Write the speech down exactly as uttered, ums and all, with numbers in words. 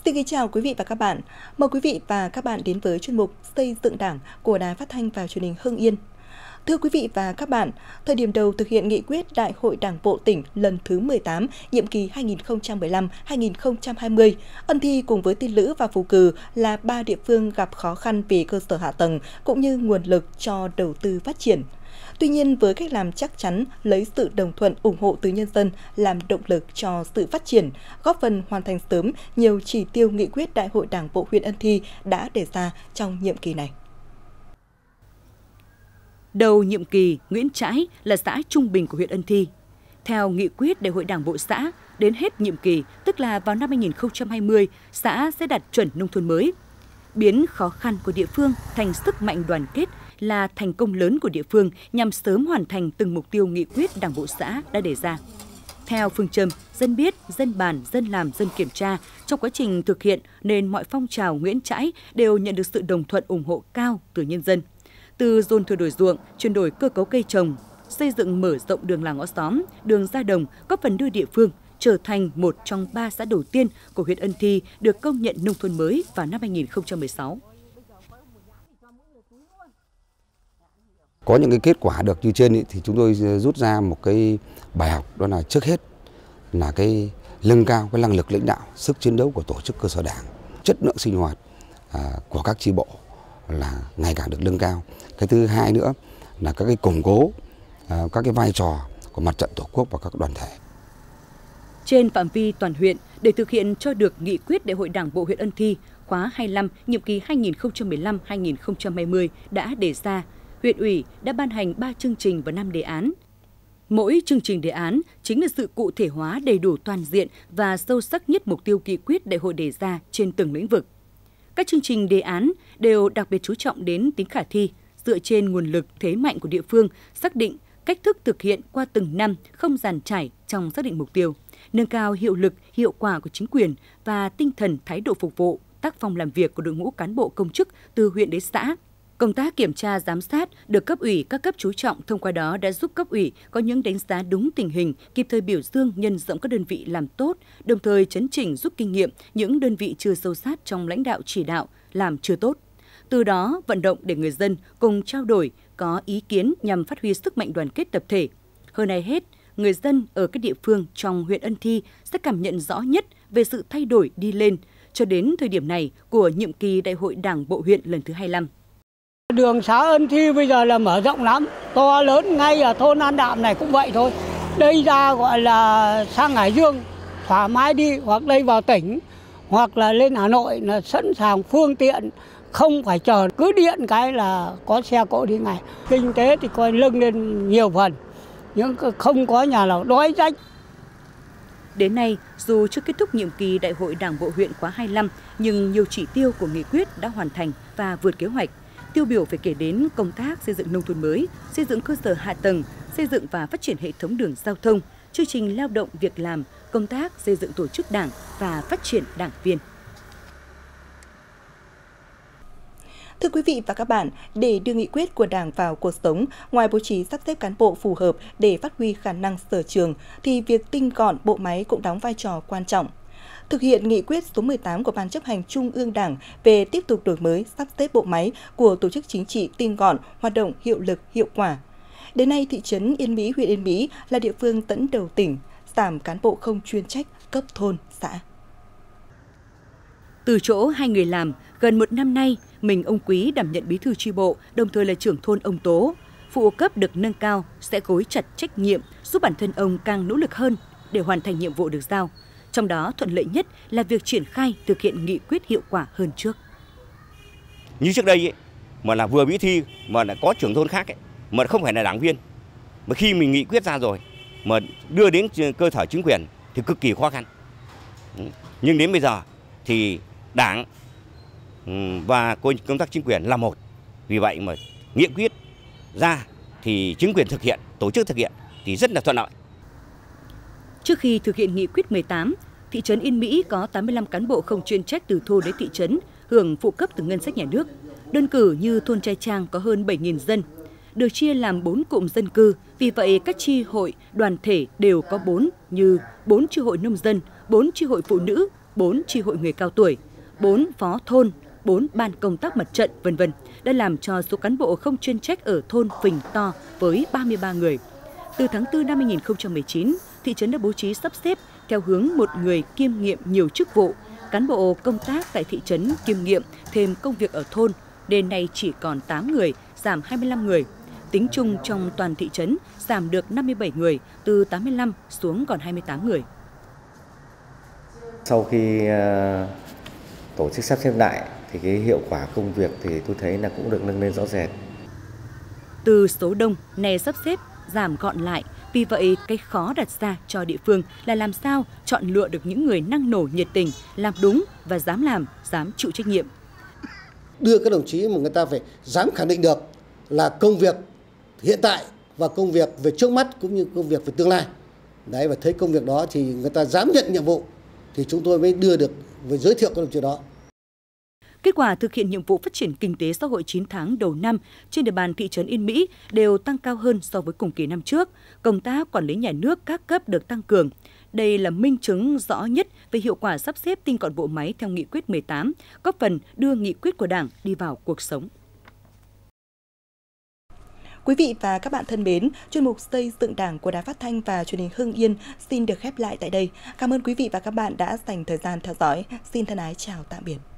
Xin kính chào quý vị và các bạn. Mời quý vị và các bạn đến với chuyên mục Xây dựng Đảng của Đài Phát thanh và Truyền hình Hưng Yên. Thưa quý vị và các bạn, thời điểm đầu thực hiện nghị quyết Đại hội Đảng bộ tỉnh lần thứ mười tám, nhiệm kỳ hai nghìn không trăm mười lăm đến hai nghìn không trăm hai mươi, Ân Thi cùng với Tiên Lữ và Phú Cừ là ba địa phương gặp khó khăn về cơ sở hạ tầng cũng như nguồn lực cho đầu tư phát triển. Tuy nhiên, với cách làm chắc chắn, lấy sự đồng thuận ủng hộ từ nhân dân làm động lực cho sự phát triển, góp phần hoàn thành sớm nhiều chỉ tiêu nghị quyết Đại hội Đảng bộ huyện Ân Thi đã đề ra trong nhiệm kỳ này. Đầu nhiệm kỳ, Nguyễn Trãi là xã trung bình của huyện Ân Thi. Theo nghị quyết Đại hội Đảng bộ xã, đến hết nhiệm kỳ, tức là vào năm hai nghìn không trăm hai mươi, xã sẽ đạt chuẩn nông thôn mới. Biến khó khăn của địa phương thành sức mạnh đoàn kết là thành công lớn của địa phương nhằm sớm hoàn thành từng mục tiêu nghị quyết Đảng bộ xã đã đề ra. Theo phương châm dân biết, dân bàn, dân làm, dân kiểm tra, trong quá trình thực hiện nên mọi phong trào Nguyễn Trãi đều nhận được sự đồng thuận ủng hộ cao từ nhân dân. Từ dồn thừa đổi ruộng, chuyển đổi cơ cấu cây trồng, xây dựng mở rộng đường làng ngõ xóm, đường ra đồng, góp phần đưa địa phương trở thành một trong ba xã đầu tiên của huyện Ân Thi được công nhận nông thôn mới vào năm hai nghìn không trăm mười sáu. Có những cái kết quả được như trên ý, thì chúng tôi rút ra một cái bài học, đó là trước hết là cái nâng cao cái năng lực lãnh đạo, sức chiến đấu của tổ chức cơ sở đảng, chất lượng sinh hoạt à, của các chi bộ là ngày càng được nâng cao. Cái thứ hai nữa là các cái củng cố à, các cái vai trò của mặt trận tổ quốc và các đoàn thể. Trên phạm vi toàn huyện, để thực hiện cho được nghị quyết Đại hội Đảng bộ huyện Ân Thi khóa hai mươi lăm nhiệm kỳ hai nghìn không trăm mười lăm đến hai nghìn không trăm hai mươi đã đề ra, huyện ủy đã ban hành ba chương trình và năm đề án. Mỗi chương trình đề án chính là sự cụ thể hóa đầy đủ toàn diện và sâu sắc nhất mục tiêu nghị quyết đại hội đề ra trên từng lĩnh vực. Các chương trình đề án đều đặc biệt chú trọng đến tính khả thi, dựa trên nguồn lực thế mạnh của địa phương, xác định cách thức thực hiện qua từng năm không dàn trải trong xác định mục tiêu, nâng cao hiệu lực, hiệu quả của chính quyền và tinh thần thái độ phục vụ, tác phong làm việc của đội ngũ cán bộ công chức từ huyện đến xã. Công tác kiểm tra giám sát được cấp ủy các cấp chú trọng, thông qua đó đã giúp cấp ủy có những đánh giá đúng tình hình, kịp thời biểu dương nhân rộng các đơn vị làm tốt, đồng thời chấn chỉnh rút kinh nghiệm những đơn vị chưa sâu sát trong lãnh đạo chỉ đạo, làm chưa tốt. Từ đó vận động để người dân cùng trao đổi, có ý kiến nhằm phát huy sức mạnh đoàn kết tập thể. Hơn ai hết, người dân ở các địa phương trong huyện Ân Thi sẽ cảm nhận rõ nhất về sự thay đổi đi lên cho đến thời điểm này của nhiệm kỳ Đại hội Đảng bộ huyện lần thứ hai mươi lăm. Đường xã Ân Thi bây giờ là mở rộng lắm, to lớn, ngay ở thôn An Đạm này cũng vậy thôi. Đây ra gọi là sang Hải Dương thoải mái đi, hoặc đây vào tỉnh, hoặc là lên Hà Nội là sẵn sàng phương tiện, không phải chờ, cứ điện cái là có xe cộ đi ngay. Kinh tế thì coi nâng lên nhiều phần, nhưng không có nhà nào đói rách. Đến nay, dù chưa kết thúc nhiệm kỳ Đại hội Đảng bộ huyện khóa hai mươi lăm, nhưng nhiều chỉ tiêu của nghị quyết đã hoàn thành và vượt kế hoạch. Tiêu biểu phải kể đến công tác xây dựng nông thôn mới, xây dựng cơ sở hạ tầng, xây dựng và phát triển hệ thống đường giao thông, chương trình lao động việc làm, công tác xây dựng tổ chức đảng và phát triển đảng viên. Thưa quý vị và các bạn, để đưa nghị quyết của Đảng vào cuộc sống, ngoài bố trí sắp xếp cán bộ phù hợp để phát huy khả năng sở trường, thì việc tinh gọn bộ máy cũng đóng vai trò quan trọng. Thực hiện nghị quyết số mười tám của Ban chấp hành Trung ương Đảng về tiếp tục đổi mới, sắp xếp bộ máy của tổ chức chính trị tinh gọn, hoạt động hiệu lực, hiệu quả. Đến nay, thị trấn Yên Mỹ, huyện Yên Mỹ là địa phương dẫn đầu tỉnh, giảm cán bộ không chuyên trách cấp thôn, xã. Từ chỗ hai người làm, gần một năm nay, mình ông Quý đảm nhận bí thư chi bộ, đồng thời là trưởng thôn ông Tố. Phụ cấp được nâng cao sẽ gối chặt trách nhiệm, giúp bản thân ông càng nỗ lực hơn để hoàn thành nhiệm vụ được giao. Trong đó thuận lợi nhất là việc triển khai thực hiện nghị quyết hiệu quả hơn trước. Như trước đây ấy, mà là vừa bí thư mà lại có trưởng thôn khác ấy, mà không phải là đảng viên. Mà khi mình nghị quyết ra rồi mà đưa đến cơ sở chính quyền thì cực kỳ khó khăn. Nhưng đến bây giờ thì đảng và công tác chính quyền là một. Vì vậy mà nghị quyết ra thì chính quyền thực hiện, tổ chức thực hiện thì rất là thuận lợi. Trước khi thực hiện nghị quyết mười tám, thị trấn Yên Mỹ có tám mươi lăm cán bộ không chuyên trách từ thôn đến thị trấn, hưởng phụ cấp từ ngân sách nhà nước. Đơn cử như thôn Trai Trang có hơn bảy nghìn dân, được chia làm bốn cụm dân cư. Vì vậy, các chi hội, đoàn thể đều có bốn như bốn chi hội nông dân, bốn chi hội phụ nữ, bốn chi hội người cao tuổi, bốn phó thôn, bốn ban công tác mặt trận, vân vân đã làm cho số cán bộ không chuyên trách ở thôn phình to với ba mươi ba người. Từ tháng tư năm hai nghìn không trăm mười chín, thị trấn đã bố trí sắp xếp theo hướng một người kiêm nhiệm nhiều chức vụ. Cán bộ công tác tại thị trấn kiêm nhiệm thêm công việc ở thôn, đến nay chỉ còn tám người, giảm hai mươi lăm người. Tính chung trong toàn thị trấn giảm được năm mươi bảy người, từ tám mươi lăm xuống còn hai mươi tám người. Sau khi uh, tổ chức sắp xếp lại thì cái hiệu quả công việc thì tôi thấy là cũng được nâng lên rõ rệt. Từ số đông này sắp xếp giảm gọn lại, vì vậy cái khó đặt ra cho địa phương là làm sao chọn lựa được những người năng nổ, nhiệt tình, làm đúng và dám làm, dám chịu trách nhiệm. Đưa các đồng chí mà người ta phải dám khẳng định được là công việc hiện tại và công việc về trước mắt cũng như công việc về tương lai. Đấy, và thấy công việc đó thì người ta dám nhận nhiệm vụ thì chúng tôi mới đưa được và giới thiệu các đồng chí đó. Kết quả thực hiện nhiệm vụ phát triển kinh tế xã hội chín tháng đầu năm trên địa bàn thị trấn Yên Mỹ đều tăng cao hơn so với cùng kỳ năm trước. Công tác quản lý nhà nước các cấp được tăng cường. Đây là minh chứng rõ nhất về hiệu quả sắp xếp tinh gọn bộ máy theo nghị quyết mười tám, góp phần đưa nghị quyết của Đảng đi vào cuộc sống. Quý vị và các bạn thân mến, chuyên mục Xây dựng Đảng của Đài Phát thanh và Truyền hình Hưng Yên xin được khép lại tại đây. Cảm ơn quý vị và các bạn đã dành thời gian theo dõi. Xin thân ái chào tạm biệt.